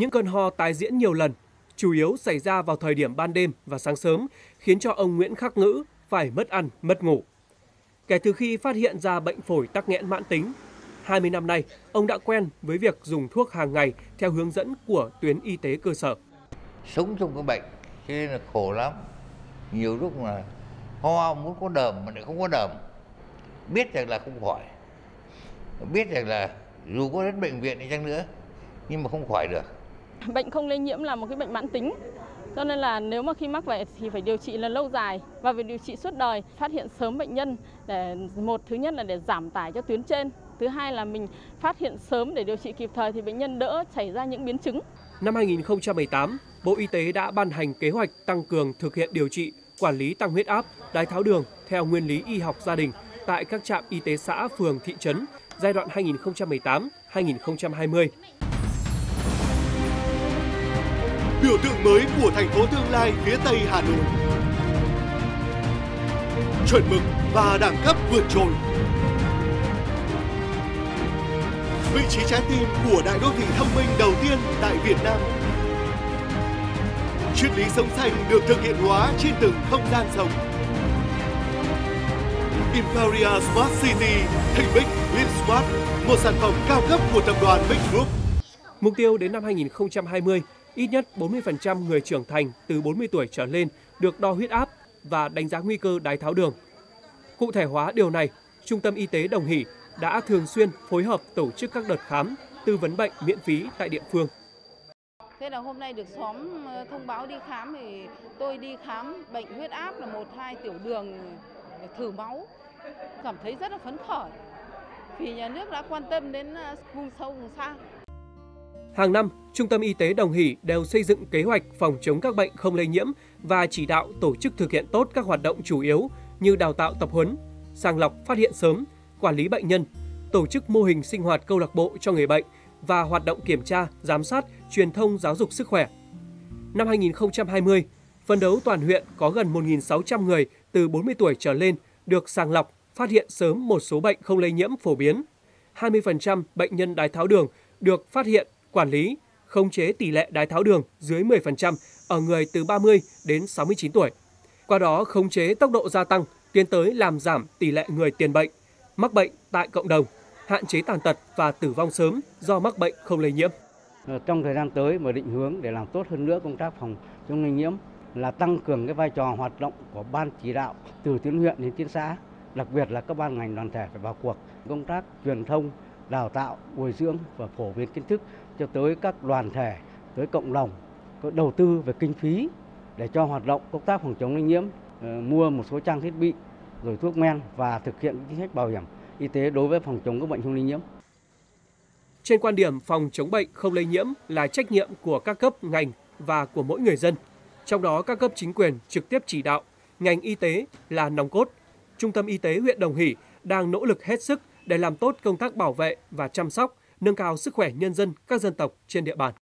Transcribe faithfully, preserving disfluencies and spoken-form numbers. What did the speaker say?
Những cơn ho tái diễn nhiều lần, chủ yếu xảy ra vào thời điểm ban đêm và sáng sớm, khiến cho ông Nguyễn Khắc Ngữ phải mất ăn, mất ngủ. Kể từ khi phát hiện ra bệnh phổi tắc nghẽn mãn tính, hai mươi năm nay, ông đã quen với việc dùng thuốc hàng ngày theo hướng dẫn của tuyến y tế cơ sở. Sống trong cái bệnh, cho nên là khổ lắm. Nhiều lúc là ho muốn có đờm mà lại không có đờm. Biết rằng là không khỏi. Biết rằng là dù có đến bệnh viện đi chăng nữa, nhưng mà không khỏi được. Bệnh không lây nhiễm là một cái bệnh mãn tính. Cho nên là nếu mà khi mắc vậy thì phải điều trị là lâu dài và phải điều trị suốt đời. Phát hiện sớm bệnh nhân để một thứ nhất là để giảm tải cho tuyến trên. Thứ hai là mình phát hiện sớm để điều trị kịp thời thì bệnh nhân đỡ xảy ra những biến chứng. Năm hai nghìn không trăm mười tám, Bộ Y tế đã ban hành kế hoạch tăng cường thực hiện điều trị, quản lý tăng huyết áp, đái tháo đường theo nguyên lý y học gia đình tại các trạm y tế xã, phường, thị trấn giai đoạn hai nghìn không trăm mười tám đến hai nghìn không trăm hai mươi. Biểu tượng mới của thành phố tương lai phía Tây Hà Nội. Chuẩn mực và đẳng cấp vượt trội. Vị trí trái tim của đại đô thị thông minh đầu tiên tại Việt Nam. Triết lý sống xanh được thực hiện hóa trên từng không gian sống. Imperial Smart City, Thịnh Bích, Live Smart, một sản phẩm cao cấp của tập đoàn Big Group. Mục tiêu đến năm hai nghìn không trăm hai mươi, ít nhất bốn mươi phần trăm người trưởng thành từ bốn mươi tuổi trở lên được đo huyết áp và đánh giá nguy cơ đái tháo đường. Cụ thể hóa điều này, Trung tâm Y tế Đồng Hỷ đã thường xuyên phối hợp tổ chức các đợt khám, tư vấn bệnh miễn phí tại địa phương. Thế là hôm nay được xóm thông báo đi khám thì tôi đi khám bệnh huyết áp là một hai tiểu đường, thử máu, cảm thấy rất là phấn khởi vì nhà nước đã quan tâm đến vùng sâu vùng xa. Hàng năm, Trung tâm Y tế Đồng Hỷ đều xây dựng kế hoạch phòng chống các bệnh không lây nhiễm và chỉ đạo tổ chức thực hiện tốt các hoạt động chủ yếu như đào tạo tập huấn, sàng lọc phát hiện sớm, quản lý bệnh nhân, tổ chức mô hình sinh hoạt câu lạc bộ cho người bệnh và hoạt động kiểm tra, giám sát, truyền thông giáo dục sức khỏe. Năm hai nghìn không trăm hai mươi, phấn đấu toàn huyện có gần một nghìn sáu trăm người từ bốn mươi tuổi trở lên được sàng lọc, phát hiện sớm một số bệnh không lây nhiễm phổ biến. hai mươi phần trăm bệnh nhân đái tháo đường được phát hiện, quản lý, khống chế tỷ lệ đái tháo đường dưới mười phần trăm ở người từ ba mươi đến sáu mươi chín tuổi. Qua đó khống chế tốc độ gia tăng, tiến tới làm giảm tỷ lệ người tiền bệnh, mắc bệnh tại cộng đồng, hạn chế tàn tật và tử vong sớm do mắc bệnh không lây nhiễm. Trong thời gian tới và định hướng để làm tốt hơn nữa công tác phòng chống lây nhiễm là tăng cường cái vai trò hoạt động của ban chỉ đạo từ tuyến huyện đến tuyến xã, đặc biệt là các ban ngành đoàn thể phải vào cuộc, công tác truyền thông, đào tạo, bồi dưỡng và phổ biến kiến thức cho tới các đoàn thể, tới cộng đồng, có đầu tư về kinh phí để cho hoạt động công tác phòng chống lây nhiễm, mua một số trang thiết bị, rồi thuốc men và thực hiện chính sách bảo hiểm y tế đối với phòng chống các bệnh không lây nhiễm. Trên quan điểm phòng chống bệnh không lây nhiễm là trách nhiệm của các cấp ngành và của mỗi người dân. Trong đó các cấp chính quyền trực tiếp chỉ đạo, ngành y tế là nòng cốt. Trung tâm Y tế huyện Đồng Hỷ đang nỗ lực hết sức để làm tốt công tác bảo vệ và chăm sóc, nâng cao sức khỏe nhân dân các dân tộc trên địa bàn.